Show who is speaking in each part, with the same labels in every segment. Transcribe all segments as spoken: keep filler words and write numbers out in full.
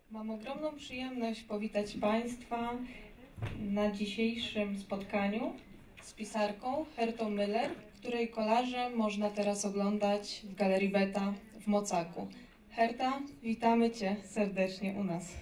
Speaker 1: Mam ogromną przyjemność powitać Państwa na dzisiejszym spotkaniu z pisarką Hertą Müller, której kolaże można teraz oglądać w Galerii Beta w Mocaku. Herta, witamy Cię serdecznie u nas.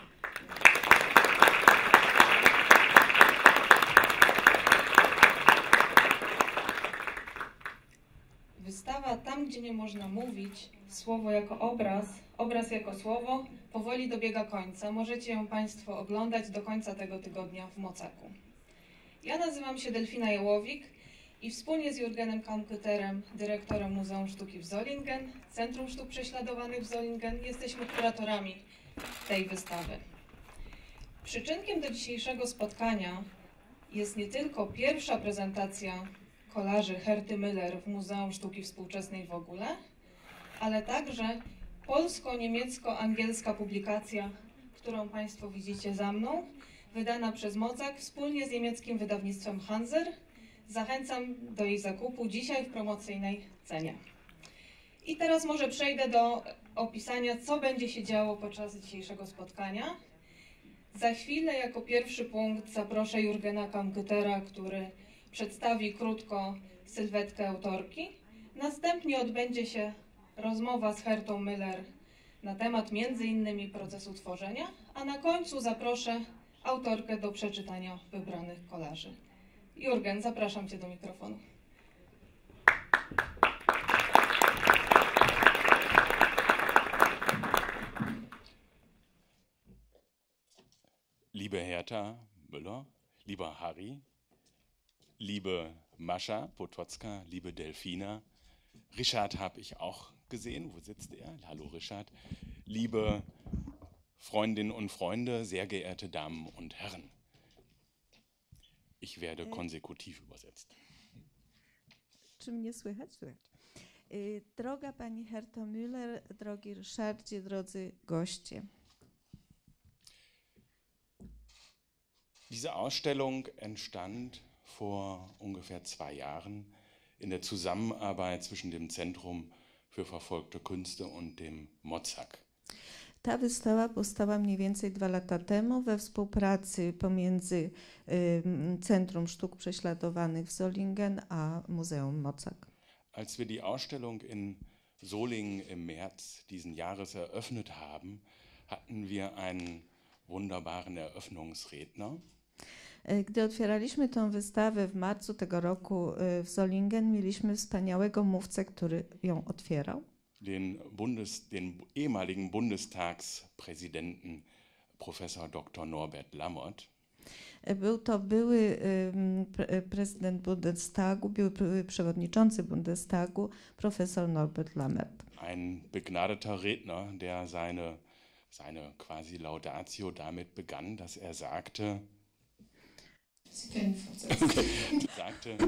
Speaker 1: Wystawa Tam, gdzie nie można mówić, słowo jako obraz, obraz jako słowo, powoli dobiega końca. Możecie ją Państwo oglądać do końca tego tygodnia w Mocaku. Ja nazywam się Delfina Jałowik i wspólnie z Jurgenem Kampüterem, dyrektorem Muzeum Sztuki w Solingen, Centrum Sztuk Prześladowanych w Solingen, jesteśmy kuratorami tej wystawy. Przyczynkiem do dzisiejszego spotkania jest nie tylko pierwsza prezentacja kolaży Herty Müller w Muzeum Sztuki Współczesnej w ogóle, ale także polsko-niemiecko-angielska publikacja, którą Państwo widzicie za mną, wydana przez Mocak wspólnie z niemieckim wydawnictwem Hanser. Zachęcam do jej zakupu dzisiaj w promocyjnej cenie. I teraz może przejdę do opisania, co będzie się działo podczas dzisiejszego spotkania. Za chwilę jako pierwszy punkt zaproszę Jurgena Kampütera, który przedstawi krótko sylwetkę autorki. Następnie odbędzie się rozmowa z Hertą Müller na temat między innymi procesu tworzenia, a na końcu zaproszę autorkę do przeczytania wybranych kolaży. Jurgen, zapraszam Cię do mikrofonu.
Speaker 2: Liebe Herta Müller, lieber Harry, liebe Mascha Potocka, liebe Delfina, Richard habe ich auch gesehen, wo sitzt er? Hallo Richard. Liebe Freundinnen und Freunde, sehr geehrte Damen und Herren. Ich werde konsekutiv übersetzt.
Speaker 3: Czy mnie słychać? Słychać. Droga pani Herto Müller, drogi Ryszardzie, drodzy goście.
Speaker 2: Diese Ausstellung entstand vor ungefähr zwei Jahren in der Zusammenarbeit zwischen dem Zentrum für verfolgte Künste und dem Mocak.
Speaker 3: Ta wystawa powstała mniej więcej dwa lata temu we współpracy pomiędzy y, Centrum Sztuk Prześladowanych w Solingen a Muzeum Mocak.
Speaker 2: Als wir die Ausstellung in Solingen im März diesen Jahres eröffnet haben, hatten wir einen wunderbaren Eröffnungsredner.
Speaker 3: Gdy otwieraliśmy tę wystawę w marcu tego roku w Solingen, mieliśmy wspaniałego mówcę, który ją otwierał.
Speaker 2: Den, Bundes, den ehemaligen Bundestagspräsidenten Professor Doktor Norbert Lammert.
Speaker 3: Był to były pre prezydent Bundestagu, były przewodniczący Bundestagu, profesor Norbert Lammert.
Speaker 2: Ein begnadeter Redner, der seine, seine quasi Laudatio damit begann, dass er sagte, okay, sagte,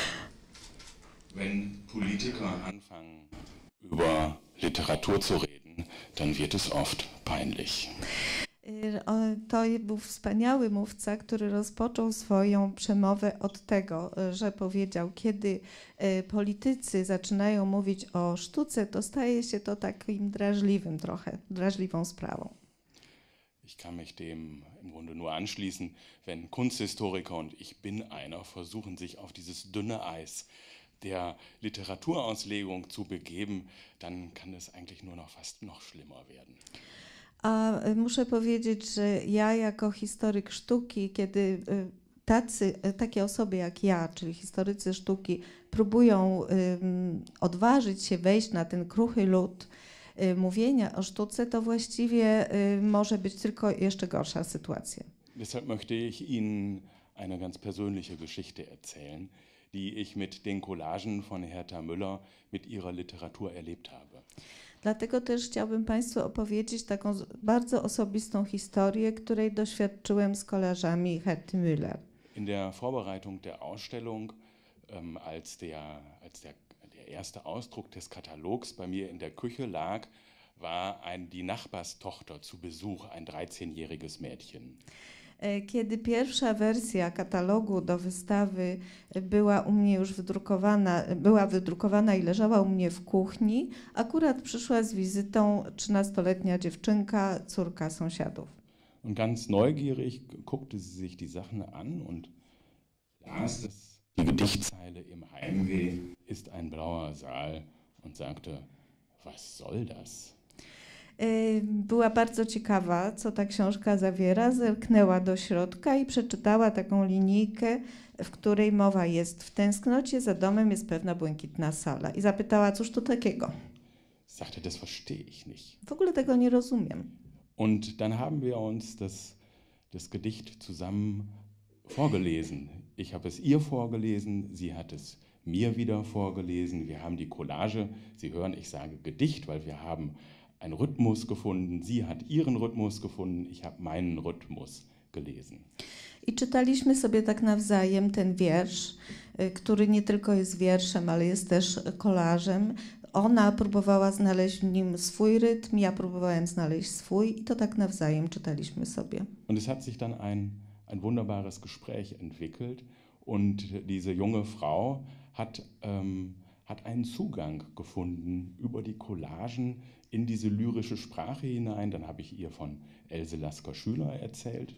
Speaker 2: wenn Politiker anfangen, über Literatur zu reden, dann wird es oft peinlich.
Speaker 3: To był wspaniały mówca, który rozpoczął swoją przemowę od tego, że powiedział, kiedy politycy zaczynają mówić o sztuce, to staje się to takim drażliwym trochę, drażliwą sprawą.
Speaker 2: Ich kann mich dem im Grunde nur anschließen, wenn Kunsthistoriker, und ich bin einer, versuchen sich auf dieses dünne Eis der Literaturauslegung zu begeben, dann kann es eigentlich nur noch fast noch schlimmer werden.
Speaker 3: A muszę powiedzieć, że ja jako historyk sztuki, kiedy tacy, takie osoby jak ja, czyli historycy sztuki, próbują um, odważyć się wejść na ten kruchy lód um, mówienia o sztuce, to właściwie um, może być tylko jeszcze gorsza sytuacja.
Speaker 2: Deshalb möchte ich Ihnen eine ganz persönliche Geschichte erzählen, die ich mit den Collagen von Herta Müller mit ihrer Literatur erlebt habe.
Speaker 3: Dlatego też chciałbym Państwu opowiedzieć taką bardzo osobistą historię, której doświadczyłem z kolażami Herty Müller.
Speaker 2: In der Vorbereitung der Ausstellung, ähm, als, der, als der, der erste Ausdruck des Katalogs bei mir in der Küche lag, war ein, die Nachbarstochter zu Besuch, ein dreizehnjähriges Mädchen.
Speaker 3: Kiedy pierwsza wersja katalogu do wystawy była u mnie już wydrukowana, była wydrukowana i leżała u mnie w kuchni, akurat przyszła z wizytą trzynastoletnia dziewczynka, córka sąsiadów.
Speaker 2: Und ganz neugierig guckte sie sich die Sachen an und las das, die Gedichtzeile im Heimweh ist ein blauer Saal und sagte, was soll das?
Speaker 3: Była bardzo ciekawa, co ta książka zawiera, zerknęła do środka i przeczytała taką linijkę, w której mowa jest: w tęsknocie za domem jest pewna błękitna sala. I zapytała, cóż to takiego?
Speaker 2: Sagte, das verstehe ich nicht.
Speaker 3: W ogóle tego nie rozumiem.
Speaker 2: Und dann haben wir uns das, das Gedicht zusammen vorgelesen. Ich habe es ihr vorgelesen, sie hat es mir wieder vorgelesen. Wir haben die Collage, Sie hören, ich sage Gedicht, weil wir haben einen Rhythmus gefunden. Sie hat ihren Rhythmus gefunden, ich habe meinen Rhythmus gelesen.
Speaker 3: I czytaliśmy sobie tak nawzajem ten wiersz, który nie tylko jest wierszem, ale jest też kolażem. Ona próbowała znaleźć w nim swój rytm, ja próbowałem znaleźć swój i to tak nawzajem czytaliśmy sobie.
Speaker 2: Und es hat sich dann ein, ein wunderbares Gespräch entwickelt und diese junge Frau hat, ähm, hat einen Zugang gefunden über die Collagen in diese lyrische Sprache hinein. Dann habe ich ihr von Else Lasker-Schüler erzählt.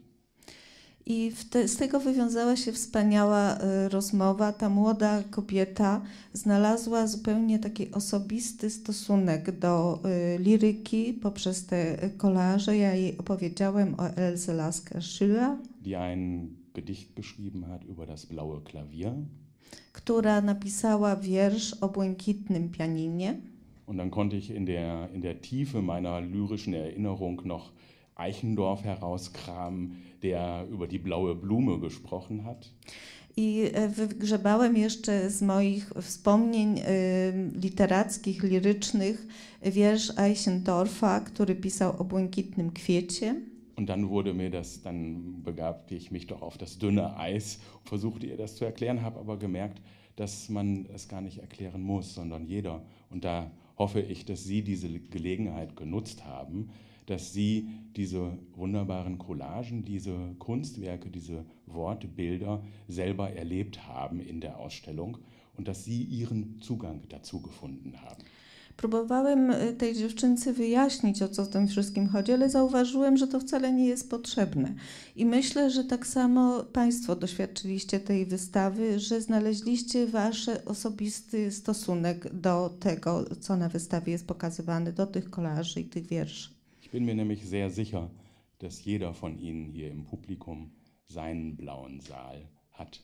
Speaker 3: I te, z tego wywiązała się wspaniała y, rozmowa. Ta młoda kobieta znalazła zupełnie taki osobisty stosunek do y, liryki poprzez te kolaże. Ja jej opowiedziałem o Else Lasker-Schüler,
Speaker 2: die ein Gedicht geschrieben hat über das blaue Klavier.
Speaker 3: Która napisała wiersz o błękitnym pianinie.
Speaker 2: Und dann konnte ich in der, in der Tiefe meiner lyrischen Erinnerung noch Eichendorff herauskramen, der über die blaue Blume gesprochen hat.
Speaker 3: I wygrzebałem jeszcze z moich wspomnień y, literackich, lirycznych wiersz Eichendorffa, który pisał o błękitnym kwiecie.
Speaker 2: Und dann wurde mir das, dann begabte ich mich doch auf das dünne Eis, versuchte ihr das zu erklären, habe aber gemerkt, dass man es gar nicht erklären muss, sondern jeder. Und da hoffe ich, dass Sie diese Gelegenheit genutzt haben, dass Sie diese wunderbaren Collagen, diese Kunstwerke, diese Wortbilder selber erlebt haben in der Ausstellung und dass Sie Ihren Zugang dazu gefunden haben.
Speaker 3: Próbowałem tej dziewczynce wyjaśnić, o co w tym wszystkim chodzi, ale zauważyłem, że to wcale nie jest potrzebne. I myślę, że tak samo Państwo doświadczyliście tej wystawy, że znaleźliście Wasz osobisty stosunek do tego, co na wystawie jest pokazywane, do tych kolaży i tych wierszy.
Speaker 2: Ich bin mir nämlich sehr sicher, dass jeder von Ihnen hier im Publikum seinen blauen Saal hat.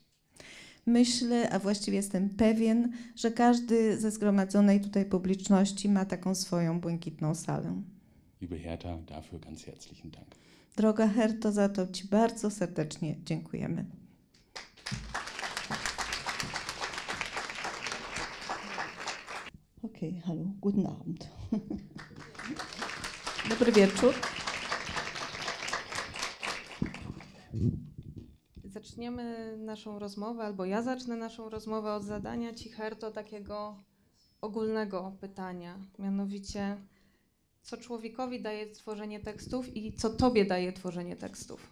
Speaker 3: Myślę, a właściwie jestem pewien, że każdy ze zgromadzonej tutaj publiczności ma taką swoją błękitną salę.
Speaker 2: Liebe Hertha, dafür ganz herzlichen Dank.
Speaker 3: Droga Herto, za to Ci bardzo serdecznie dziękujemy.
Speaker 4: Okay, hallo, guten Abend.
Speaker 3: Dobry wieczór.
Speaker 1: Zaczniemy naszą rozmowę, albo ja zacznę naszą rozmowę od zadania Ci, Herto, takiego ogólnego pytania. Mianowicie, co człowiekowi daje tworzenie tekstów i co Tobie daje tworzenie tekstów?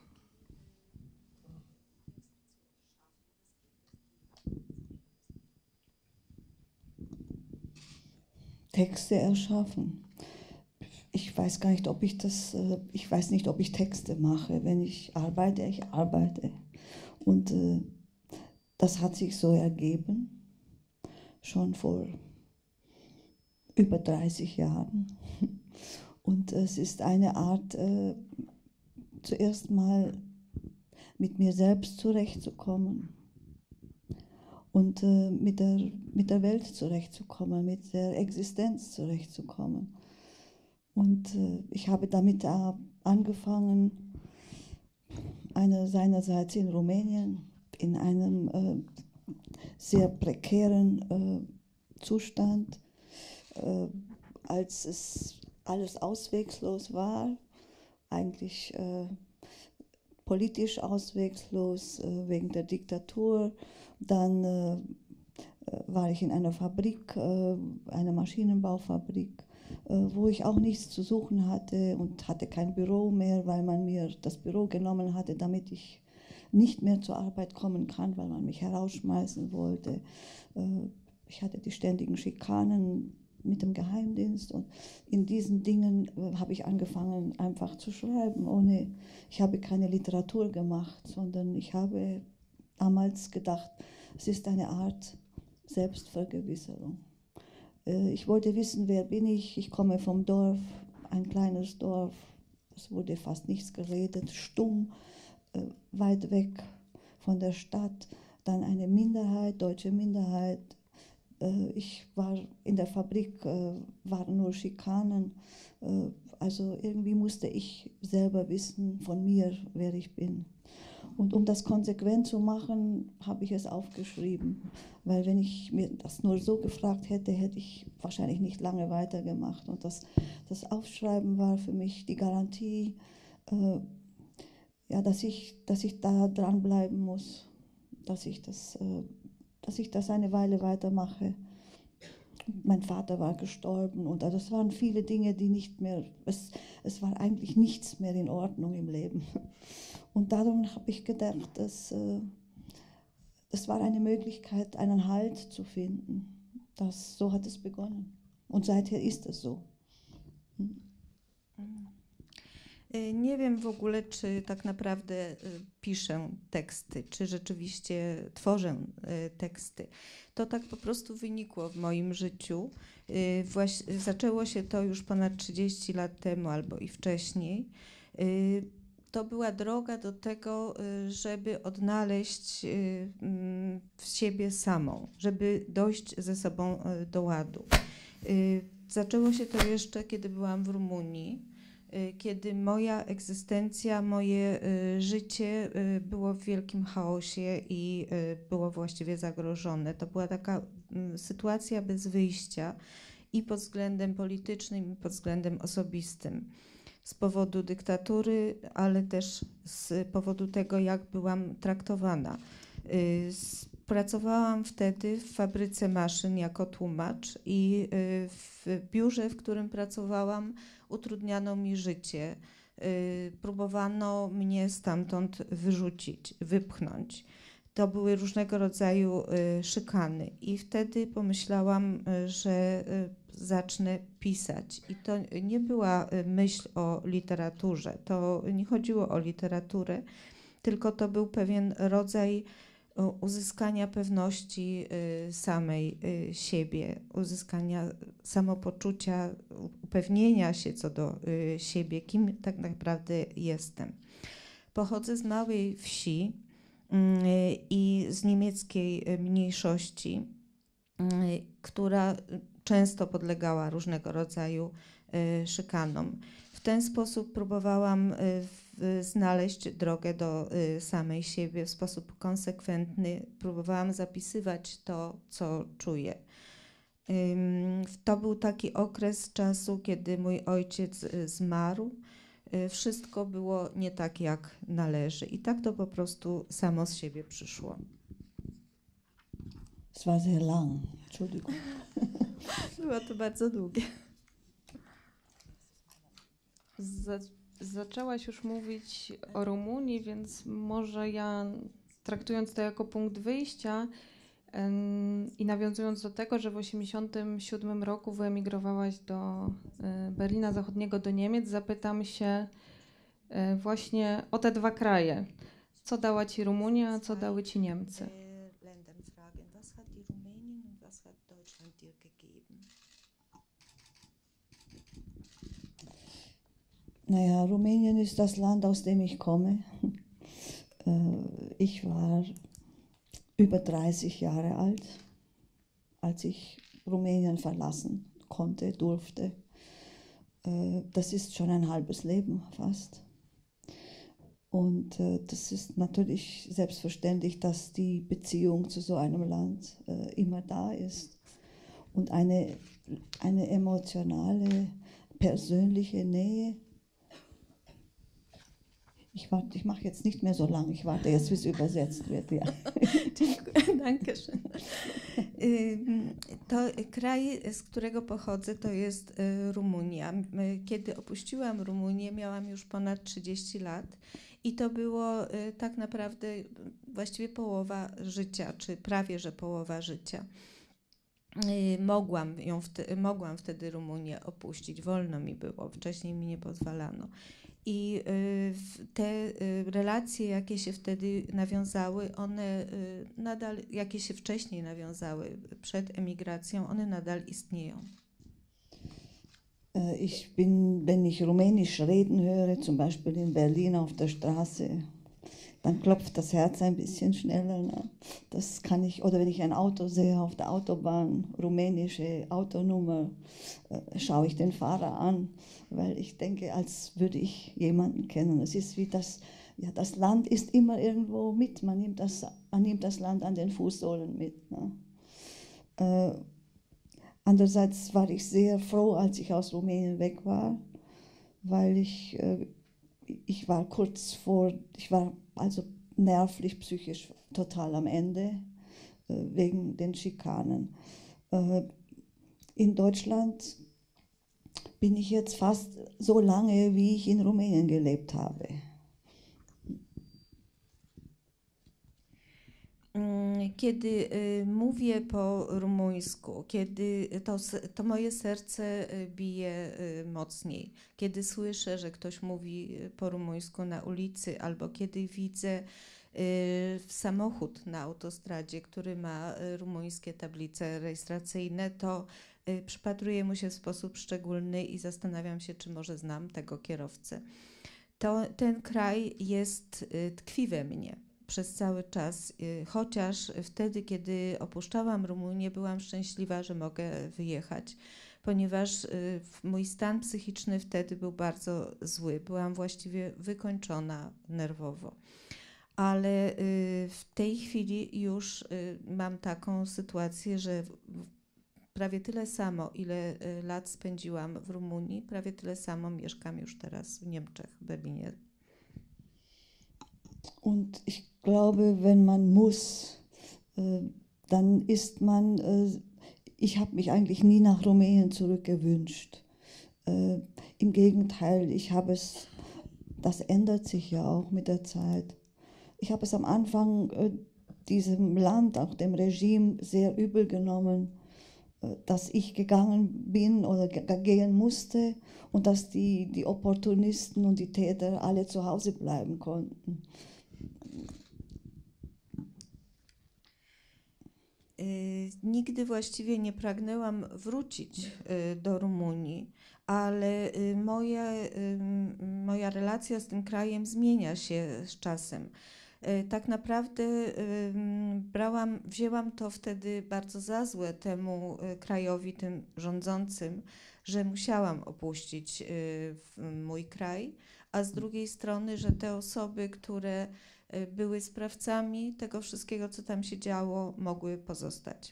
Speaker 4: Texte erschaffen. Ich weiß gar nicht, ob ich das, ich weiß nicht, ob ich Texte mache. Wenn ich arbeite, ich arbeite. Und äh, das hat sich so ergeben, schon vor über dreißig Jahren. Und es ist eine Art, äh, zuerst mal mit mir selbst zurechtzukommen und äh, mit der, mit der Welt zurechtzukommen, mit der Existenz zurechtzukommen. Und äh, ich habe damit äh, angefangen, eine, seinerseits in Rumänien, in einem äh, sehr prekären äh, Zustand, äh, als es alles auswegslos war, eigentlich äh, politisch auswegslos äh, wegen der Diktatur. Dann äh, war ich in einer Fabrik, äh, einer Maschinenbaufabrik, wo ich auch nichts zu suchen hatte und hatte kein Büro mehr, weil man mir das Büro genommen hatte, damit ich nicht mehr zur Arbeit kommen kann, weil man mich herausschmeißen wollte. Ich hatte die ständigen Schikanen mit dem Geheimdienst und in diesen Dingen habe ich angefangen einfach zu schreiben. Ohne, ich habe keine Literatur gemacht, sondern ich habe damals gedacht, es ist eine Art Selbstvergewisserung. Ich wollte wissen, wer bin ich? Ich komme vom Dorf, ein kleines Dorf. Es wurde fast nichts geredet, stumm, weit weg von der Stadt. Dann eine Minderheit, deutsche Minderheit. Ich war in der Fabrik, waren nur Schikanen. Also irgendwie musste ich selber wissen von mir, wer ich bin. Und um das konsequent zu machen, habe ich es aufgeschrieben. Weil wenn ich mir das nur so gefragt hätte, hätte ich wahrscheinlich nicht lange weitergemacht. Und das, das Aufschreiben war für mich die Garantie, äh, ja, dass ich, dass ich da dranbleiben muss, dass ich das, äh, dass ich das eine Weile weitermache. Mein Vater war gestorben und also es waren viele Dinge, die nicht mehr, es, es war eigentlich nichts mehr in Ordnung im Leben. Und darum habe ich gedacht, dass, äh, das war eine Möglichkeit, einen Halt zu finden. Das, so hat es begonnen. Und seither ist es so. Hm.
Speaker 3: Nie wiem w ogóle, czy tak naprawdę piszę teksty, czy rzeczywiście tworzę teksty. To tak po prostu wynikło w moim życiu. Właśnie zaczęło się to już ponad trzydzieści lat temu albo i wcześniej. To była droga do tego, żeby odnaleźć w siebie samą, żeby dojść ze sobą do ładu. Zaczęło się to jeszcze, kiedy byłam w Rumunii, kiedy moja egzystencja, moje życie było w wielkim chaosie i było właściwie zagrożone. To była taka sytuacja bez wyjścia i pod względem politycznym, i pod względem osobistym. Z powodu dyktatury, ale też z powodu tego, jak byłam traktowana. Pracowałam wtedy w fabryce maszyn jako tłumacz i w biurze, w którym pracowałam, utrudniano mi życie. Próbowano mnie stamtąd wyrzucić, wypchnąć. To były różnego rodzaju szykany i wtedy pomyślałam, że zacznę pisać. I to nie była myśl o literaturze, to nie chodziło o literaturę, tylko to był pewien rodzaj uzyskania pewności samej siebie, uzyskania samopoczucia, upewnienia się co do siebie, kim tak naprawdę jestem. Pochodzę z małej wsi i z niemieckiej mniejszości, która często podlegała różnego rodzaju szykanom. W ten sposób próbowałam znaleźć drogę do samej siebie w sposób konsekwentny. Próbowałam zapisywać to, co czuję. To był taki okres czasu, kiedy mój ojciec zmarł. Wszystko było nie tak, jak należy. I tak to po prostu samo z siebie przyszło.
Speaker 4: Es war sehr lang. Entschuldigung.
Speaker 3: Było to bardzo długie.
Speaker 5: Za, zaczęłaś już mówić o Rumunii, więc może ja, traktując to jako punkt wyjścia ym, i nawiązując do tego, że w osiemdziesiątym siódmym roku wyemigrowałaś do y, Berlina Zachodniego, do Niemiec, zapytam się y, właśnie o te dwa kraje. Co dała ci Rumunia, a co dały ci Niemcy?
Speaker 4: Naja, Rumänien ist das Land, aus dem ich komme. Ich war über dreißig Jahre alt, als ich Rumänien verlassen konnte, durfte. Das ist schon ein halbes Leben fast. Und das ist natürlich selbstverständlich, dass die Beziehung zu so einem Land immer da ist und eine, eine emotionale, persönliche Nähe. Ich, warte, ich mache jetzt nicht mehr so lang, ich warte jetzt, bis übersetzt wird. Ja.
Speaker 3: Dankeschön. Ym, To kraj, z którego pochodzę, to jest y, Rumunia. M- Kiedy opuściłam Rumunię, miałam już ponad trzydzieści lat i to było y, tak naprawdę y, właściwie połowa życia, czy prawie że połowa życia. Y, Mogłam ją wte- mogłam wtedy Rumunię opuścić, wolno mi było, wcześniej mi nie pozwalano. I y, w- te y, relacje, jakie się wtedy nawiązały, one y, nadal, jakie się wcześniej nawiązały przed emigracją, one nadal istnieją.
Speaker 4: Äh, Ich bin, wenn ich Rumänisch reden höre, zum Beispiel in Berlin auf der Straße, dann klopft das Herz ein bisschen schneller. Ne? Das kann ich, oder wenn ich ein Auto sehe auf der Autobahn, rumänische Autonummer, äh, schaue ich den Fahrer an, weil ich denke, als würde ich jemanden kennen. Es ist wie das, ja, das Land ist immer irgendwo mit, man nimmt das, man nimmt das Land an den Fußsohlen mit. Ne? Äh, Andererseits war ich sehr froh, als ich aus Rumänien weg war, weil ich, äh, ich war kurz vor, ich war also nervlich, psychisch total am Ende äh, wegen den Schikanen. Äh, in Deutschland bin ich jetzt fast so lange, wie ich in Rumänien gelebt habe.
Speaker 3: Mm, Kiedy y, mówię po rumuńsku, kiedy to, s- to moje serce y, bije y, mocniej, kiedy słyszę, że ktoś mówi y, po rumuńsku na ulicy, albo kiedy widzę y, samochód na autostradzie, który ma y, rumuńskie tablice rejestracyjne, to y, przypatruję mu się w sposób szczególny i zastanawiam się, czy może znam tego kierowcę. To, ten kraj jest, y, tkwi we mnie przez cały czas, y, chociaż wtedy, kiedy opuszczałam Rumunię, byłam szczęśliwa, że mogę wyjechać, ponieważ y, w- mój stan psychiczny wtedy był bardzo zły. Byłam właściwie wykończona nerwowo. Ale y, w tej chwili już y, mam taką sytuację, że w- w- prawie tyle samo, ile y, lat spędziłam w Rumunii, prawie tyle samo mieszkam już teraz w Niemczech, w Berlinie.
Speaker 4: Und ich glaube, wenn man muss, äh, dann ist man, äh, ich habe mich eigentlich nie nach Rumänien zurückgewünscht. Äh, Im Gegenteil, ich habe es, das ändert sich ja auch mit der Zeit. Ich habe es am Anfang äh, diesem Land, auch dem Regime, sehr übel genommen, äh, dass ich gegangen bin oder ge- gehen musste und dass die, die Opportunisten und die Täter alle zu Hause bleiben konnten.
Speaker 3: Y, Nigdy właściwie nie pragnęłam wrócić y, do Rumunii, ale y, moja, y, moja relacja z tym krajem zmienia się z czasem. Y, Tak naprawdę y, brałam, wzięłam to wtedy bardzo za złe temu y, krajowi, tym rządzącym, że musiałam opuścić y, w- mój kraj, a z drugiej strony, że te osoby, które y, były sprawcami tego wszystkiego, co tam się działo, mogły pozostać.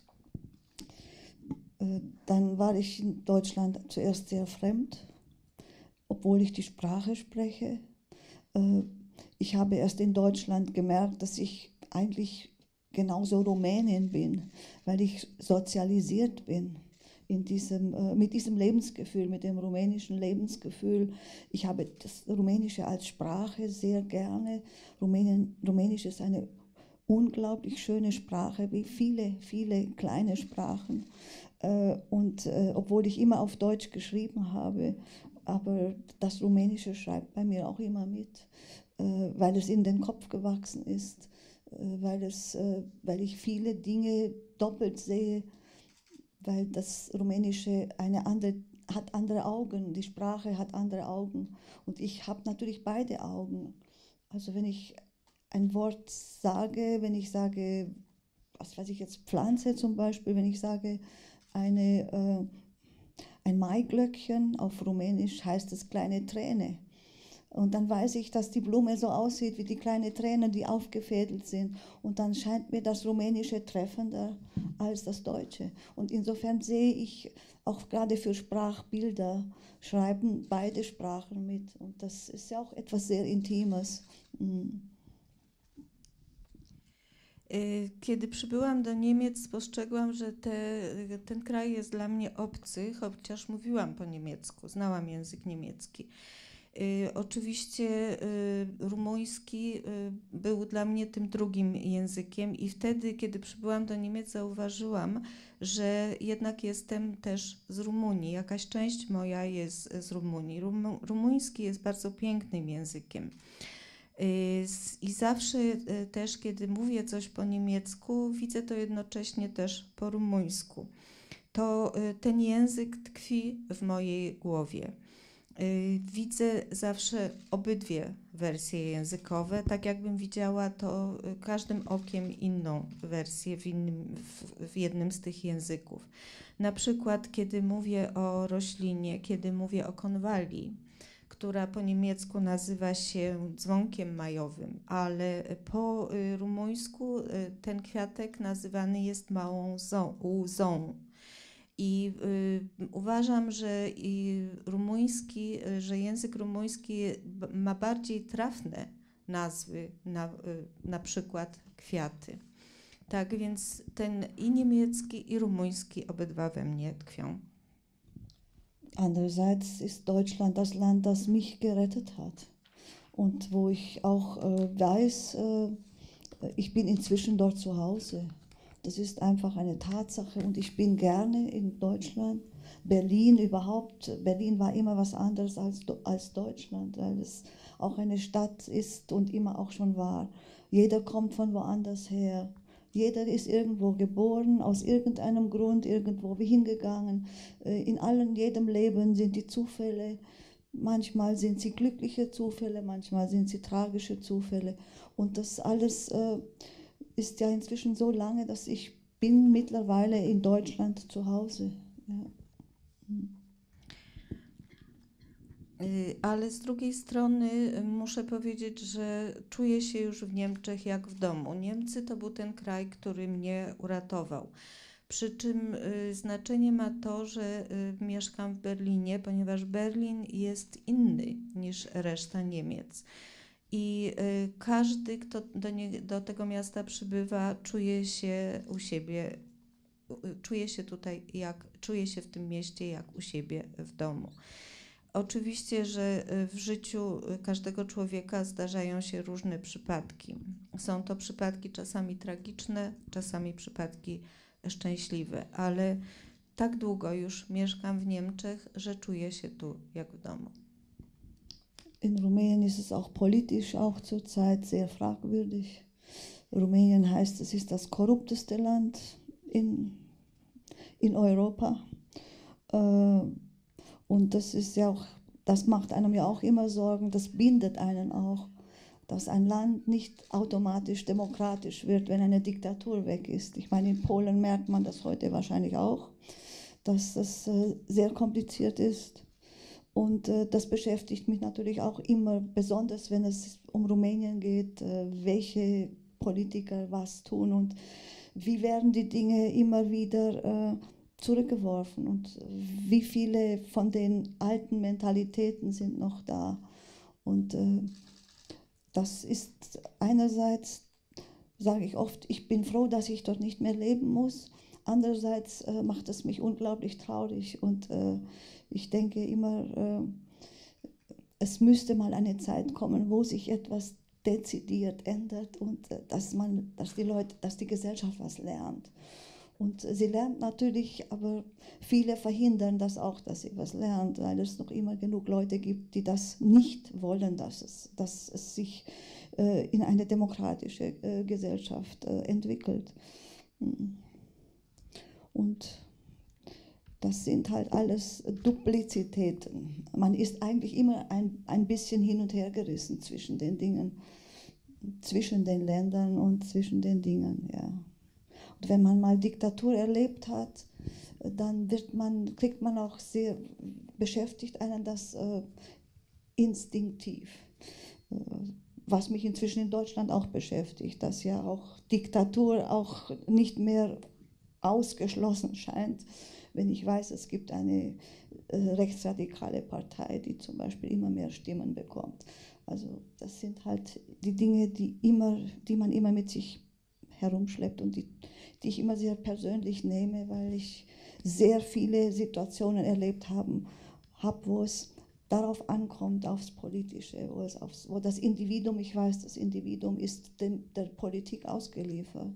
Speaker 4: Äh, Dann war ich in Deutschland zuerst sehr fremd, obwohl ich die Sprache spreche. Äh, Ich habe erst in Deutschland gemerkt, dass ich eigentlich genauso Rumänin bin, weil ich sozialisiert bin in diesem, äh, mit diesem Lebensgefühl, mit dem rumänischen Lebensgefühl. Ich habe das Rumänische als Sprache sehr gerne. Rumänien, Rumänisch ist eine unglaublich schöne Sprache, wie viele, viele kleine Sprachen. Äh, Und äh, obwohl ich immer auf Deutsch geschrieben habe, aber das Rumänische schreibt bei mir auch immer mit, äh, weil es in den Kopf gewachsen ist, äh, weil, es, äh, weil ich viele Dinge doppelt sehe, weil das Rumänische eine andere, hat andere Augen, die Sprache hat andere Augen und ich habe natürlich beide Augen. Also wenn ich ein Wort sage, wenn ich sage, was weiß ich jetzt, Pflanze zum Beispiel, wenn ich sage, eine, äh, ein Maiglöckchen auf Rumänisch heißt es kleine Träne. Und dann weiß ich, dass die Blume so aussieht wie die kleinen Tränen, die aufgefädelt sind. Und dann scheint mir das Rumänische treffender als das Deutsche. Und insofern sehe ich auch gerade für Sprachbilder, schreiben beide Sprachen mit. Und das ist ja auch etwas sehr Intimes. Mm.
Speaker 3: Y, Kiedy przybyłam do Niemiec, spostrzegłam, że te, ten kraj jest dla mnie obcy, chociaż mówiłam po niemiecku, znałam język niemiecki. Y, Oczywiście y, rumuński y, był dla mnie tym drugim językiem i wtedy, kiedy przybyłam do Niemiec, zauważyłam, że jednak jestem też z Rumunii. Jakaś część moja jest z Rumunii. Rumu- Rumuński jest bardzo pięknym językiem. Y, s- I zawsze y, też, kiedy mówię coś po niemiecku, widzę to jednocześnie też po rumuńsku. To y, ten język tkwi w mojej głowie. Y, Widzę zawsze obydwie wersje językowe, tak jakbym widziała to y, każdym okiem inną wersję w, innym, w, w jednym z tych języków. Na przykład, kiedy mówię o roślinie, kiedy mówię o konwalii, która po niemiecku nazywa się dzwonkiem majowym, ale po y, rumuńsku y, ten kwiatek nazywany jest małą zą- łzą. I y, uważam, że i rumuński, y, że język rumuński b- ma bardziej trafne nazwy, na, y, na przykład kwiaty. Tak więc ten i niemiecki, i rumuński obydwa we mnie tkwią.
Speaker 4: Andererseits ist Deutschland das Land, das mich gerettet hat und wo ich auch äh, weiß, äh, ich bin inzwischen dort zu Hause. Das ist einfach eine Tatsache und ich bin gerne in Deutschland. Berlin überhaupt, Berlin war immer was anderes als, als Deutschland, weil es auch eine Stadt ist und immer auch schon war. Jeder kommt von woanders her. Jeder ist irgendwo geboren, aus irgendeinem Grund irgendwo hingegangen. In allen, jedem Leben sind die Zufälle. Manchmal sind sie glückliche Zufälle, manchmal sind sie tragische Zufälle. Und das alles äh, ist ja inzwischen so lange, dass ich bin mittlerweile in Deutschland zu Hause. Ja.
Speaker 3: Y, Ale z drugiej strony y, muszę powiedzieć, że czuję się już w Niemczech jak w domu. Niemcy to był ten kraj, który mnie uratował. Przy czym y, znaczenie ma to, że y, mieszkam w Berlinie, ponieważ Berlin jest inny niż reszta Niemiec. I y, każdy, kto do, nie, do tego miasta przybywa, czuje się u siebie, y, czuje się tutaj jak, czuje się w tym mieście jak u siebie w domu. Oczywiście, że y, w życiu y, każdego człowieka zdarzają się różne przypadki. Są to przypadki czasami tragiczne, czasami przypadki szczęśliwe, ale tak długo już mieszkam w Niemczech, że czuję się tu jak w domu.
Speaker 4: In Rumänien ist es auch politisch auch zurzeit sehr fragwürdig. Rumänien heißt, es ist das korrupteste Land in, in Europa. Äh, und das ist ja auch, das macht einem ja auch immer Sorgen, das bindet einen auch, dass ein Land nicht automatisch demokratisch wird, wenn eine Diktatur weg ist. Ich meine, in Polen merkt man das heute wahrscheinlich auch, dass das äh, sehr kompliziert ist. Und äh, das beschäftigt mich natürlich auch immer, besonders wenn es um Rumänien geht, äh, welche Politiker was tun und wie werden die Dinge immer wieder äh, zurückgeworfen und wie viele von den alten Mentalitäten sind noch da. Und äh, das ist einerseits, sage ich oft, ich bin froh, dass ich dort nicht mehr leben muss. Andererseits äh, macht es mich unglaublich traurig und äh, ich denke immer, äh, es müsste mal eine Zeit kommen, wo sich etwas dezidiert ändert und äh, dass man, dass die Leute, dass die Gesellschaft was lernt. Und sie lernt natürlich, aber viele verhindern das auch, dass sie was lernt, weil es noch immer genug Leute gibt, die das nicht wollen, dass es, dass es sich äh, in eine demokratische äh, Gesellschaft äh, entwickelt. Und das sind halt alles Duplizitäten. Man ist eigentlich immer ein, ein bisschen hin und her gerissen zwischen den Dingen, zwischen den Ländern und zwischen den Dingen, ja. Und wenn man mal Diktatur erlebt hat, dann wird man, kriegt man auch sehr, beschäftigt einen das äh, instinktiv. Äh, was mich inzwischen in Deutschland auch beschäftigt, dass ja auch Diktatur auch nicht mehr ausgeschlossen scheint, wenn ich weiß, es gibt eine äh, rechtsradikale Partei, die zum Beispiel immer mehr Stimmen bekommt. Also das sind halt die Dinge, die, immer, die man immer mit sich herumschleppt und die, die ich immer sehr persönlich nehme, weil ich sehr viele Situationen erlebt habe, hab, wo es darauf ankommt, aufs Politische, wo, es aufs, wo das Individuum, ich weiß, das Individuum ist dem, der Politik ausgeliefert.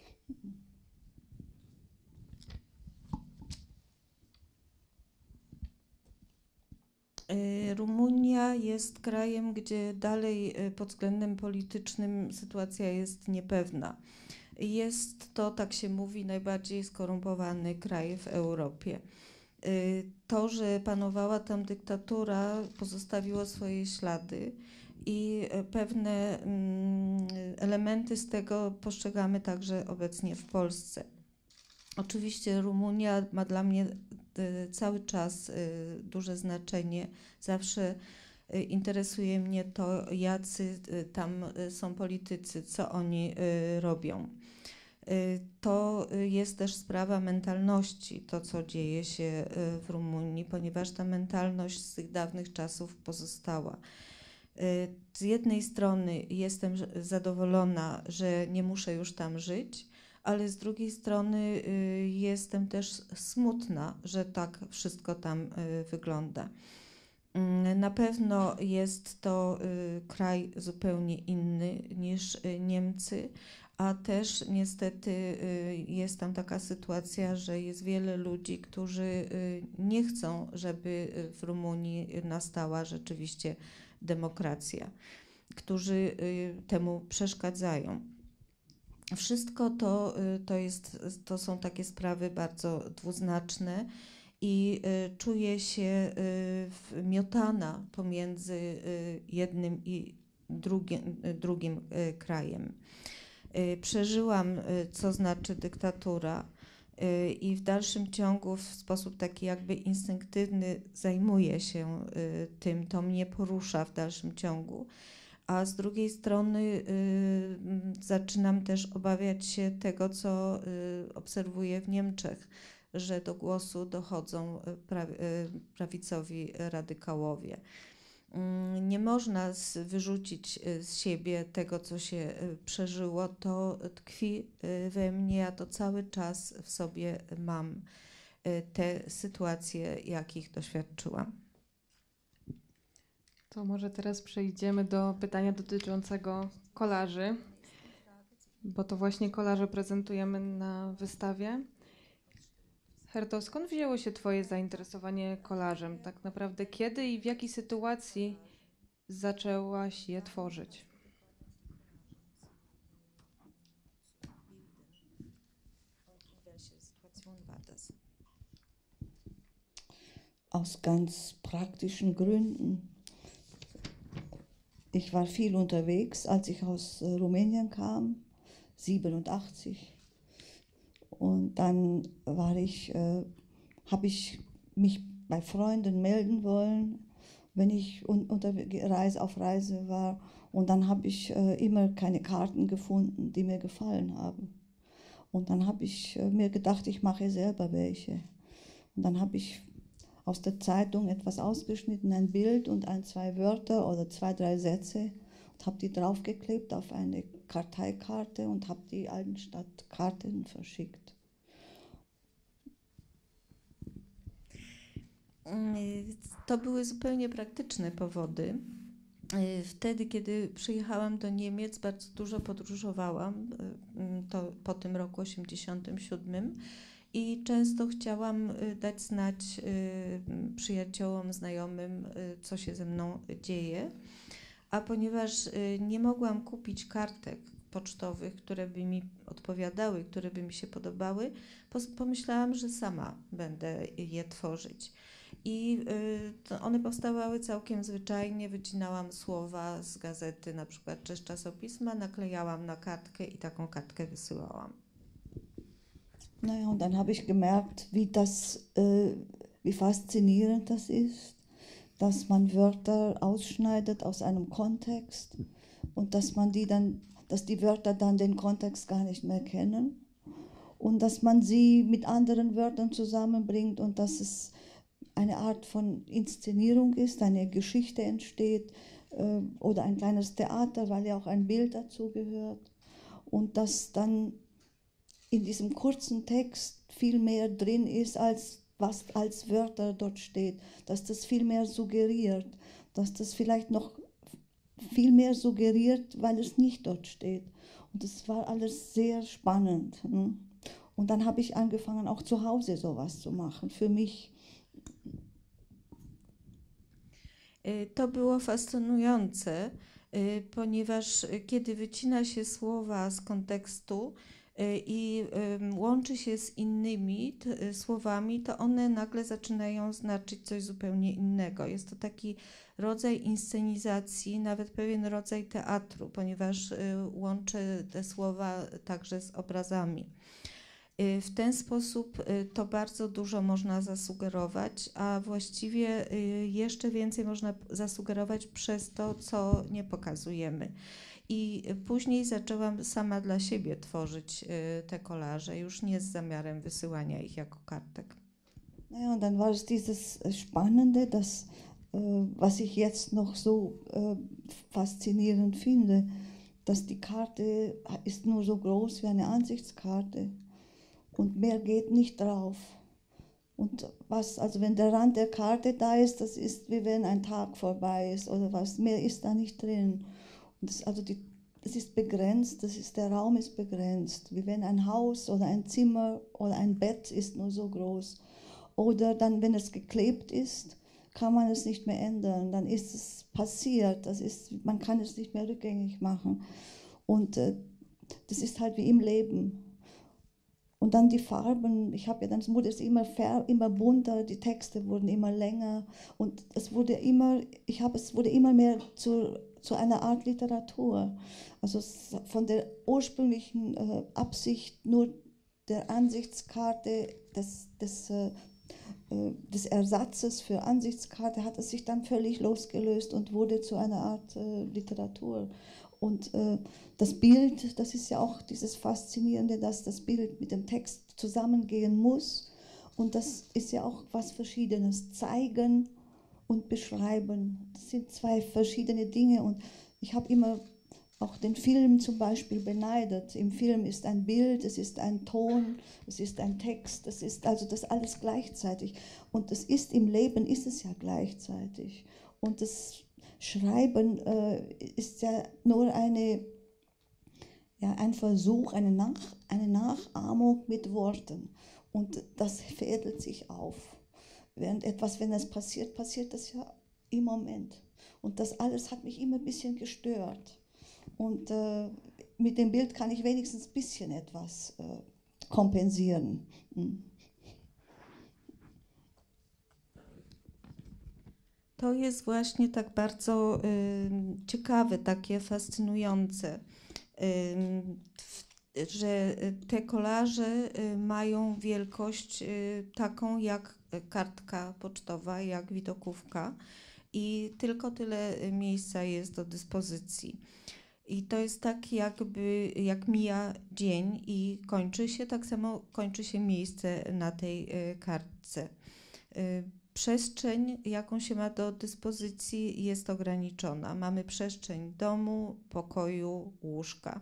Speaker 3: Rumunia jest krajem, gdzie dalej pod względem politycznym sytuacja jest niepewna. Jest to, tak się mówi, najbardziej skorumpowany kraj w Europie. To, że panowała tam dyktatura, pozostawiło swoje ślady i pewne elementy z tego postrzegamy także obecnie w Polsce. Oczywiście Rumunia ma dla mnie cały czas duże znaczenie. Zawsze interesuje mnie to, jacy tam są politycy, co oni robią. To jest też sprawa mentalności, to co dzieje się w Rumunii, ponieważ ta mentalność z tych dawnych czasów pozostała. Z jednej strony jestem zadowolona, że nie muszę już tam żyć, ale z drugiej strony jestem też smutna, że tak wszystko tam wygląda. Na pewno jest to kraj zupełnie inny niż Niemcy, a też niestety jest tam taka sytuacja, że jest wiele ludzi, którzy nie chcą, żeby w Rumunii nastała rzeczywiście demokracja, którzy temu przeszkadzają. Wszystko to, to, jest, to są takie sprawy bardzo dwuznaczne i czuję się miotana pomiędzy jednym i drugim, drugim krajem. Przeżyłam, co znaczy dyktatura i w dalszym ciągu w sposób taki jakby instynktywny zajmuję się tym, to mnie porusza w dalszym ciągu. A z drugiej strony y, zaczynam też obawiać się tego, co y, obserwuję w Niemczech, że do głosu dochodzą pra, y, prawicowi radykałowie. Y, nie można z, wyrzucić z siebie tego, co się y, przeżyło, to tkwi y, we mnie, ja to cały czas w sobie mam, y, te sytuacje, jakich doświadczyłam.
Speaker 5: To może teraz przejdziemy do pytania dotyczącego kolarzy, bo to właśnie kolarze prezentujemy na wystawie. Herto, skąd wzięło się Twoje zainteresowanie kolarzem? Tak naprawdę kiedy i w jakiej sytuacji zaczęłaś je tworzyć?
Speaker 4: Aus ganz praktischen Gründen. Ich war viel unterwegs, als ich aus Rumänien kam, siebenundachtzig. Und dann war ich, äh, habe ich mich bei Freunden melden wollen, wenn ich un unter Reise, auf Reise war. Und dann habe ich äh, immer keine Karten gefunden, die mir gefallen haben. Und dann habe ich äh, mir gedacht, ich mache selber welche. Und dann habe ich aus der Zeitung etwas ausgeschnitten, ein Bild und ein, zwei Wörter oder zwei, drei Sätze und habe die draufgeklebt auf eine Karteikarte und habe die allen Stadtkarten verschickt.
Speaker 3: To były zupełnie praktyczne powody. Wtedy, kiedy przyjechałam do Niemiec, bardzo dużo podróżowałam, to po tym roku osiemdziesiątym siódmym. I często chciałam dać znać przyjaciołom, znajomym, co się ze mną dzieje, a ponieważ nie mogłam kupić kartek pocztowych, które by mi odpowiadały, które by mi się podobały, pomyślałam, że sama będę je tworzyć. I one powstawały całkiem zwyczajnie, wycinałam słowa z gazety, na przykład czy z czasopisma, naklejałam na kartkę i taką kartkę wysyłałam.
Speaker 4: Naja, und dann habe ich gemerkt, wie das, äh, wie faszinierend das ist, dass man Wörter ausschneidet aus einem Kontext und dass man die dann, dass die Wörter dann den Kontext gar nicht mehr kennen und dass man sie mit anderen Wörtern zusammenbringt und dass es eine Art von Inszenierung ist, eine Geschichte entsteht äh, oder ein kleines Theater, weil ja auch ein Bild dazu gehört. und dass dann in diesem kurzen Text viel mehr drin ist, als was als Wörter dort steht, dass das viel mehr suggeriert, dass das vielleicht noch viel mehr suggeriert, weil es nicht dort steht. Und das war alles sehr spannend. Ne? Und dann habe ich angefangen, auch zu Hause sowas zu machen, für mich.
Speaker 3: To było fascynujące, ponieważ kiedy wycina się słowa z kontekstu i łączy się z innymi słowami, to one nagle zaczynają znaczyć coś zupełnie innego. Jest to taki rodzaj inscenizacji, nawet pewien rodzaj teatru, ponieważ łączy te słowa także z obrazami. W ten sposób to bardzo dużo można zasugerować, a właściwie jeszcze więcej można zasugerować przez to, co nie pokazujemy. I później zaczęłam sama dla siebie tworzyć te kolaże, już nie z zamiarem wysyłania ich jako kartek.
Speaker 4: Naja, und dann war es dieses Spannende, das, was ich jetzt noch so faszinierend finde, dass die Karte ist nur so groß wie eine Ansichtskarte. Und mehr geht nicht drauf. Und was, also wenn der Rand der Karte da ist, das ist wie wenn ein Tag vorbei ist oder was, mehr ist da nicht drin. Und das, also die, das ist begrenzt, das ist, der Raum ist begrenzt, wie wenn ein Haus oder ein Zimmer oder ein Bett ist nur so groß. Oder dann, wenn es geklebt ist, kann man es nicht mehr ändern, dann ist es passiert, das ist, man kann es nicht mehr rückgängig machen. Und äh, das ist halt wie im Leben. Und dann die Farben, ich habe ja dann, es wurde immer, immer bunter, die Texte wurden immer länger und es wurde immer, ich habe es wurde immer mehr zu, zu einer Art Literatur. Also von der ursprünglichen äh, Absicht nur der Ansichtskarte, des, des, äh, des Ersatzes für Ansichtskarte, hat es sich dann völlig losgelöst und wurde zu einer Art äh, Literatur. Und äh, das Bild, das ist ja auch dieses Faszinierende, dass das Bild mit dem Text zusammengehen muss. Und das ist ja auch was Verschiedenes. Zeigen und beschreiben, das sind zwei verschiedene Dinge. Und ich habe immer auch den Film zum Beispiel beneidet. Im Film ist ein Bild, es ist ein Ton, es ist ein Text, es ist also das alles gleichzeitig. Und das ist im Leben, ist es ja gleichzeitig. Und das Schreiben äh, ist ja nur eine, ja, ein Versuch, eine, Nach, eine Nachahmung mit Worten. Und das fädelt sich auf. Während etwas, wenn es passiert, passiert das ja im Moment. Und das alles hat mich immer ein bisschen gestört. Und äh, mit dem Bild kann ich wenigstens ein bisschen etwas äh, kompensieren. Hm.
Speaker 3: To jest właśnie tak bardzo y, ciekawe, takie fascynujące, y, że te kolaże y, mają wielkość y, taką jak kartka pocztowa, jak widokówka i tylko tyle miejsca jest do dyspozycji. I to jest tak jakby, jak mija dzień i kończy się, tak samo kończy się miejsce na tej y, kartce. Y, Przestrzeń, jaką się ma do dyspozycji, jest ograniczona. Mamy przestrzeń domu, pokoju, łóżka.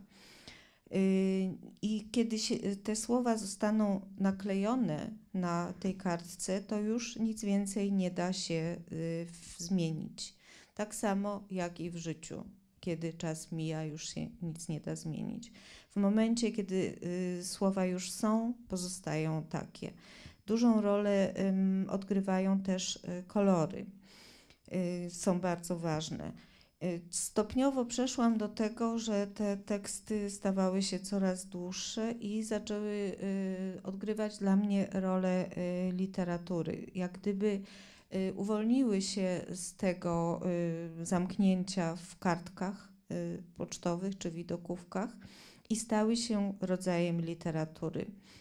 Speaker 3: I kiedy się, te słowa zostaną naklejone na tej kartce, to już nic więcej nie da się zmienić. Tak samo jak i w życiu. Kiedy czas mija, już się nic nie da zmienić. W momencie, kiedy słowa już są, pozostają takie. Dużą rolę um, odgrywają też y, kolory, y, są bardzo ważne. Y, stopniowo przeszłam do tego, że te teksty stawały się coraz dłuższe i zaczęły y, odgrywać dla mnie rolę y, literatury. Jak gdyby y, uwolniły się z tego y, zamknięcia w kartkach y, pocztowych czy widokówkach i stały się rodzajem literatury.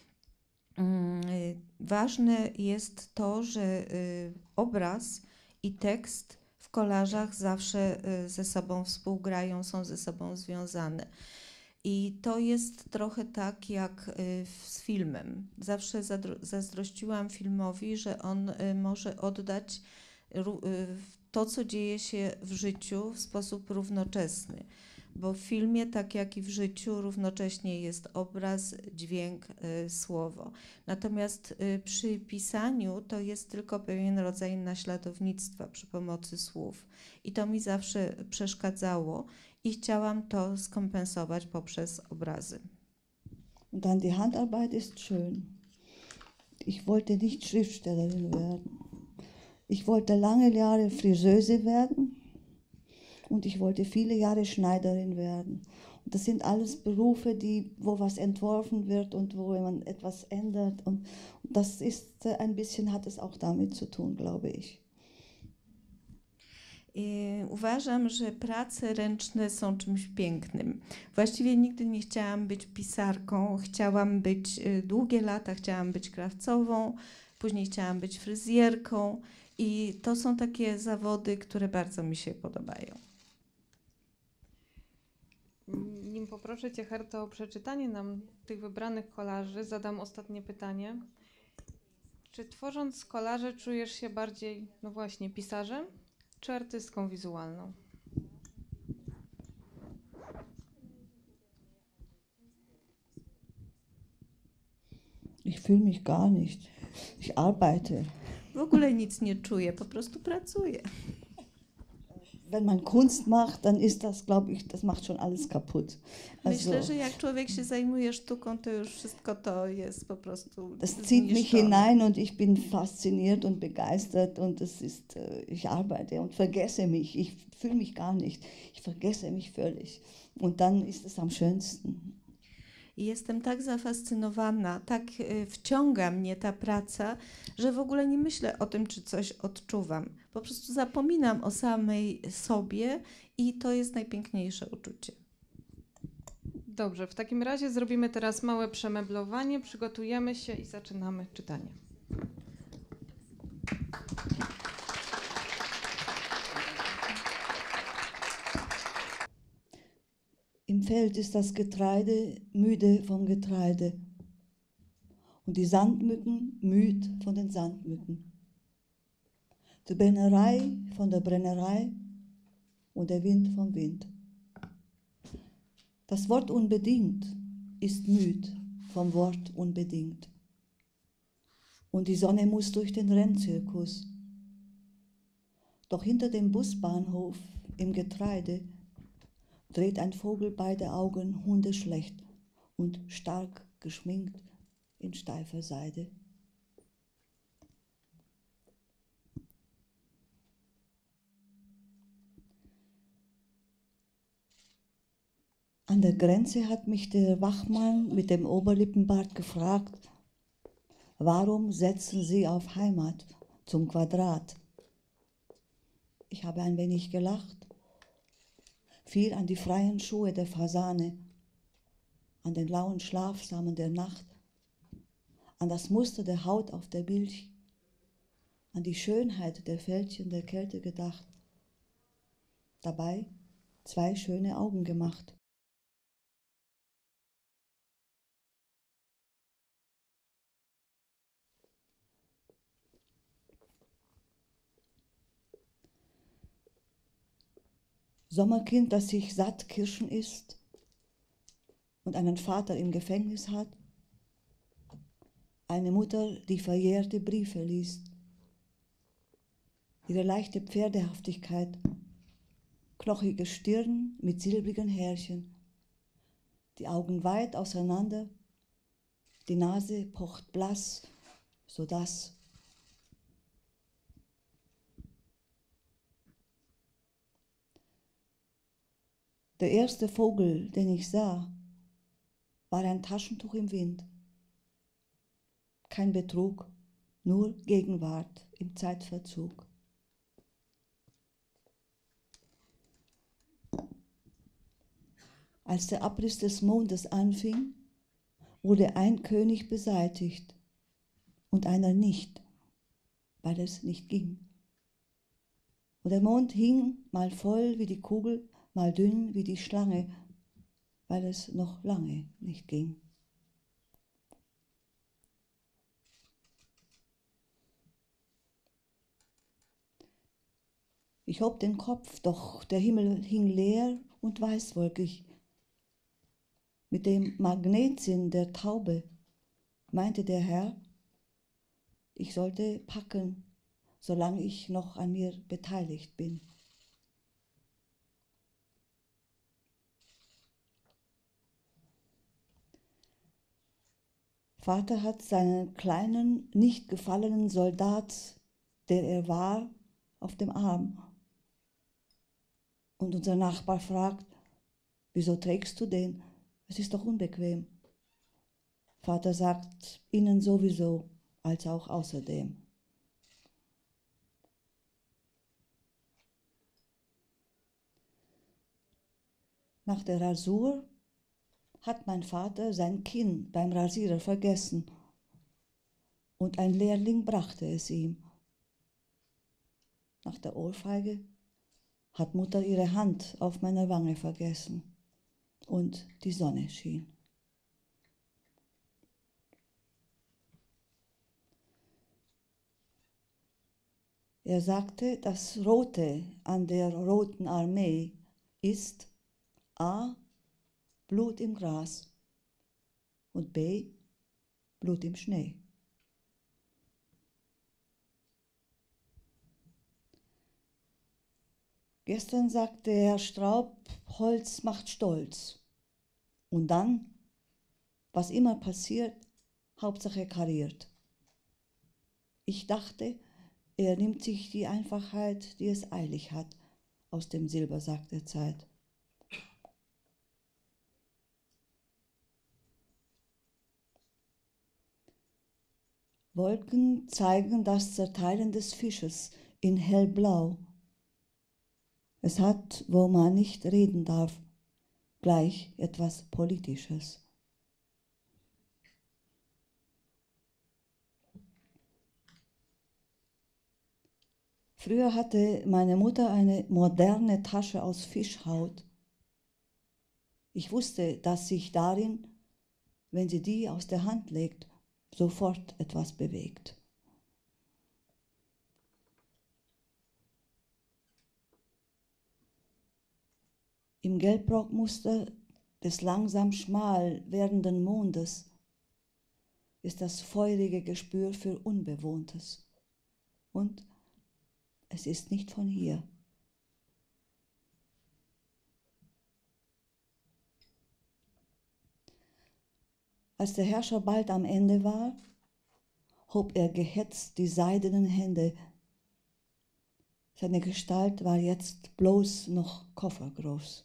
Speaker 3: Ważne jest to, że obraz i tekst w kolażach zawsze ze sobą współgrają, są ze sobą związane. I to jest trochę tak jak z filmem. Zawsze zazdrościłam filmowi, że on może oddać to, co dzieje się w życiu w sposób równoczesny. bo w filmie, tak jak i w życiu, równocześnie jest obraz, dźwięk, y, słowo. Natomiast y, przy pisaniu to jest tylko pewien rodzaj naśladownictwa przy pomocy słów. I to mi zawsze przeszkadzało i chciałam to skompensować poprzez obrazy.
Speaker 4: Und dann die Handarbeit ist schön. Ich wollte nicht Schriftstellerin werden. Ich wollte lange Jahre Friseuse werden und ich wollte viele Jahre Schneiderin werden. Und das sind alles Berufe, die, wo was entworfen wird und wo man etwas ändert. Und das ist ein bisschen, hat es auch damit zu tun, glaube ich.
Speaker 3: I uważam, że prace ręczne są czymś pięknym. Właściwie nigdy nie chciałam być pisarką, chciałam być, y, długie lata chciałam być krawcową, później chciałam być fryzjerką i to są takie zawody, które bardzo mi się podobają.
Speaker 5: Nim poproszę Cię, Herto, o przeczytanie nam tych wybranych kolaży, zadam ostatnie pytanie. Czy tworząc kolaże czujesz się bardziej, no właśnie, pisarzem czy artystką wizualną?
Speaker 4: Ich fühle mich gar nicht. Ich arbeite.
Speaker 3: W ogóle nic nie czuję, po prostu pracuję.
Speaker 4: Wenn man Kunst macht, dann ist das, glaube ich, das macht schon alles kaputt. Also,
Speaker 3: Myślę, że jak człowiek się zajmuje sztuką, to już wszystko to jest po prostu
Speaker 4: das zieht mich
Speaker 3: zniszczone.
Speaker 4: hinein und ich bin fasziniert und begeistert und es ist, äh, ich arbeite und vergesse mich. Ich fühle mich gar nicht. Ich vergesse mich völlig. Und dann ist es am schönsten.
Speaker 3: I jestem tak zafascynowana, tak y, wciąga mnie ta praca, że w ogóle nie myślę o tym, czy coś odczuwam. Po prostu zapominam o samej sobie i to jest najpiękniejsze uczucie.
Speaker 5: Dobrze, w takim razie zrobimy teraz małe przemeblowanie, przygotujemy się i zaczynamy czytanie.
Speaker 4: Im Feld ist das Getreide müde vom Getreide und die Sandmücken müd von den Sandmücken. Die Brennerei von der Brennerei und der Wind vom Wind. Das Wort unbedingt ist müd vom Wort unbedingt. Und die Sonne muss durch den Rennzirkus. Doch hinter dem Busbahnhof im Getreide dreht ein Vogel beide Augen hundeschlecht und stark geschminkt in steifer Seide. An der Grenze hat mich der Wachmann mit dem Oberlippenbart gefragt, warum setzen Sie auf Heimat zum Quadrat? Ich habe ein wenig gelacht, fiel an die freien Schuhe der Fasane, an den lauen Schlafsamen der Nacht, an das Muster der Haut auf der Milch, an die Schönheit der Fältchen der Kälte gedacht, dabei zwei schöne Augen gemacht. Sommerkind, das sich satt Kirschen isst und einen Vater im Gefängnis hat, eine Mutter, die verjährte Briefe liest, ihre leichte Pferdehaftigkeit, knochige Stirn mit silbrigen Härchen, die Augen weit auseinander, die Nase pocht blass, sodass der erste Vogel, den ich sah, war ein Taschentuch im Wind. Kein Betrug, nur Gegenwart im Zeitverzug. Als der Abriss des Mondes anfing, wurde ein König beseitigt und einer nicht, weil es nicht ging. Und der Mond hing mal voll wie die Kugel, mal dünn wie die Schlange, weil es noch lange nicht ging. Ich hob den Kopf, doch der Himmel hing leer und weißwolkig. Mit dem Magnetsinn der Taube meinte der Herr, ich sollte packen, solange ich noch an mir beteiligt bin. Vater hat seinen kleinen, nicht gefallenen Soldat, der er war, auf dem Arm. Und unser Nachbar fragt, wieso trägst du den? Es ist doch unbequem. Vater sagt, ihnen sowieso, als auch außerdem. Nach der Rasur hat mein Vater sein Kinn beim Rasierer vergessen und ein Lehrling brachte es ihm. Nach der Ohrfeige hat Mutter ihre Hand auf meiner Wange vergessen und die Sonne schien. Er sagte, das Rote an der Roten Armee ist A. Blut im Gras und B. Blut im Schnee. Gestern sagte Herr Straub, Holz macht stolz. Und dann, was immer passiert, Hauptsache kariert. Ich dachte, er nimmt sich die Einfachheit, die es eilig hat, aus dem Silbersack der Zeit. Wolken zeigen das Zerteilen des Fisches in hellblau. Es hat, wo man nicht reden darf, gleich etwas Politisches. Früher hatte meine Mutter eine moderne Tasche aus Fischhaut. Ich wusste, dass sich darin, wenn sie die aus der Hand legt, sofort etwas bewegt. Im Gelbrockmuster des langsam schmal werdenden Mondes ist das feurige Gespür für Unbewohntes. Und es ist nicht von hier. Als der Herrscher bald am Ende war, hob er gehetzt die seidenen Hände. Seine Gestalt war jetzt bloß noch koffergroß.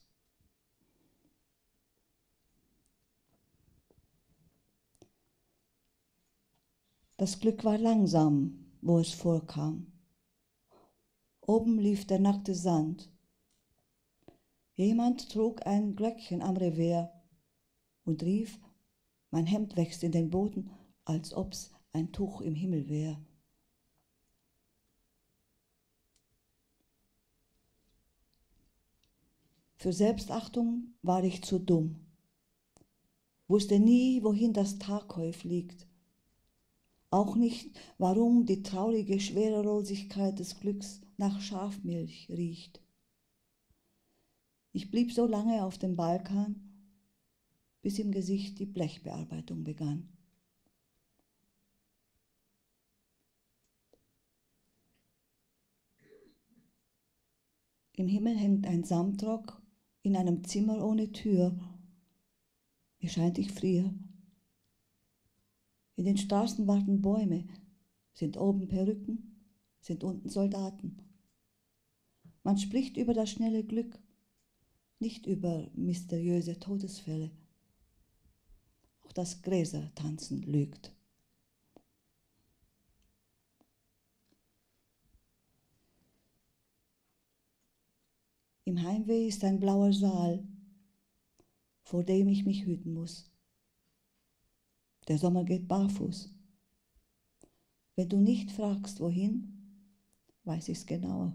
Speaker 4: Das Glück war langsam, wo es vorkam. Oben lief der nackte Sand. Jemand trug ein Glöckchen am Revers und rief, mein Hemd wächst in den Boden, als ob's ein Tuch im Himmel wär. Für Selbstachtung war ich zu dumm, wusste nie, wohin das Tagheu fliegt, auch nicht, warum die traurige Schwerelosigkeit des Glücks nach Schafmilch riecht. Ich blieb so lange auf dem Balkan, bis im Gesicht die Blechbearbeitung begann. Im Himmel hängt ein Samtrock in einem Zimmer ohne Tür. Mir scheint, ich friere. In den Straßen warten Bäume, sind oben Perücken, sind unten Soldaten. Man spricht über das schnelle Glück, nicht über mysteriöse Todesfälle. Auch das Gräsertanzen lügt. Im Heimweh ist ein blauer Saal, vor dem ich mich hüten muss. Der Sommer geht barfuß. Wenn du nicht fragst, wohin, weiß ich's genauer.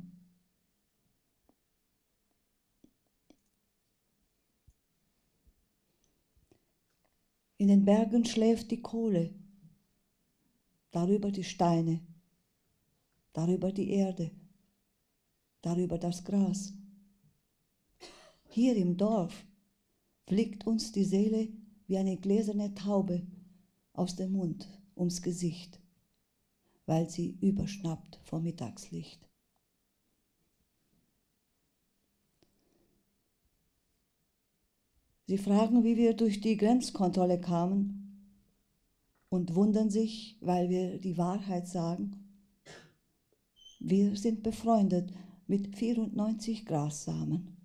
Speaker 4: In den Bergen schläft die Kohle, darüber die Steine, darüber die Erde, darüber das Gras. Hier im Dorf fliegt uns die Seele wie eine gläserne Taube aus dem Mund ums Gesicht, weil sie überschnappt vor Mittagslicht. Sie fragen, wie wir durch die Grenzkontrolle kamen und wundern sich, weil wir die Wahrheit sagen. Wir sind befreundet mit vierundneunzig Grassamen.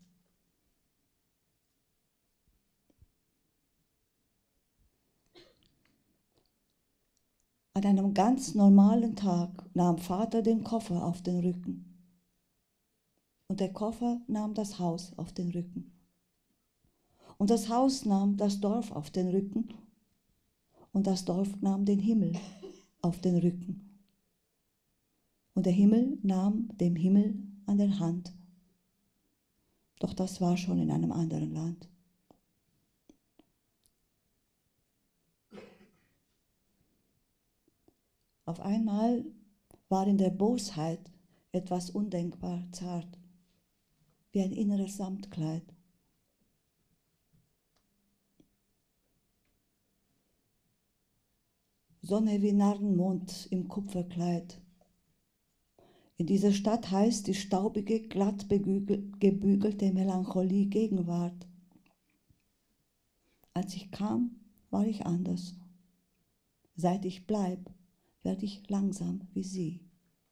Speaker 4: An einem ganz normalen Tag nahm Vater den Koffer auf den Rücken und der Koffer nahm das Haus auf den Rücken. Und das Haus nahm das Dorf auf den Rücken und das Dorf nahm den Himmel auf den Rücken. Und der Himmel nahm dem Himmel an der Hand. Doch das war schon in einem anderen Land. Auf einmal war in der Bosheit etwas undenkbar zart, wie ein inneres Samtkleid. Sonne wie Narrenmond im Kupferkleid. In dieser Stadt heißt die staubige, glatt gebügelte Melancholie Gegenwart. Als ich kam, war ich anders. Seit ich bleib, werde ich langsam wie sie.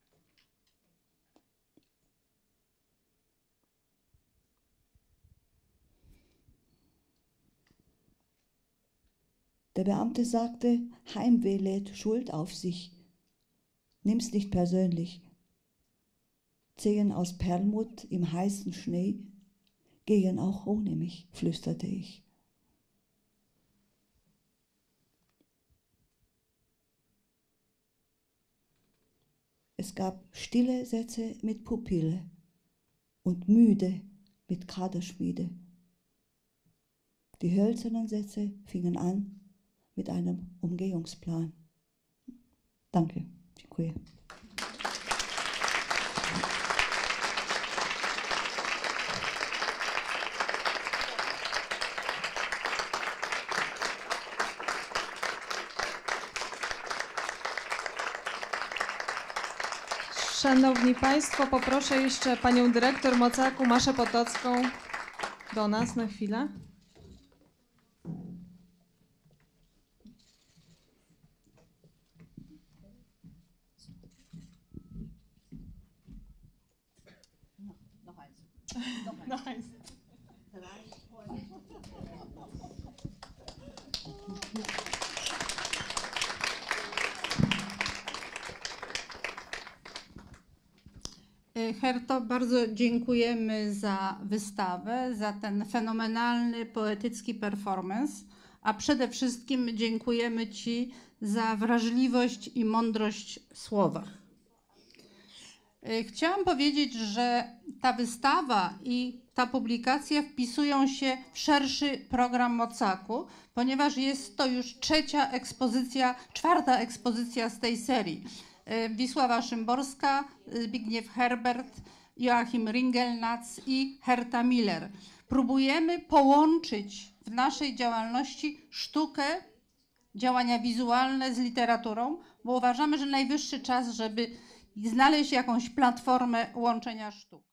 Speaker 4: Der Beamte sagte, Heimweh lädt Schuld auf sich. Nimm's nicht persönlich. Zehen aus Perlmutt im heißen Schnee gehen auch ohne mich, flüsterte ich. Es gab stille Sätze mit Pupille und müde mit Kaderschmiede. Die hölzernen Sätze fingen an mit einem Umgehungsplan. Danke. Dziękuję.
Speaker 5: Szanowni Państwo, poproszę jeszcze panią dyrektor Mocaku, Maszę Potocką, do nas na chwilę. Noch eins.
Speaker 6: Herto, bardzo dziękujemy za wystawę, za ten fenomenalny, poetycki performance, a przede wszystkim dziękujemy Ci za wrażliwość i mądrość słowa. Chciałam powiedzieć, że ta wystawa i ta publikacja wpisują się w szerszy program Mocaku, ponieważ jest to już trzecia ekspozycja, czwarta ekspozycja z tej serii. Wisława Szymborska, Zbigniew Herbert, Joachim Ringelnatz i Herta Miller. Próbujemy połączyć w naszej działalności sztukę, działania wizualne z literaturą, bo uważamy, że najwyższy czas, żeby znaleźć jakąś platformę łączenia sztuk.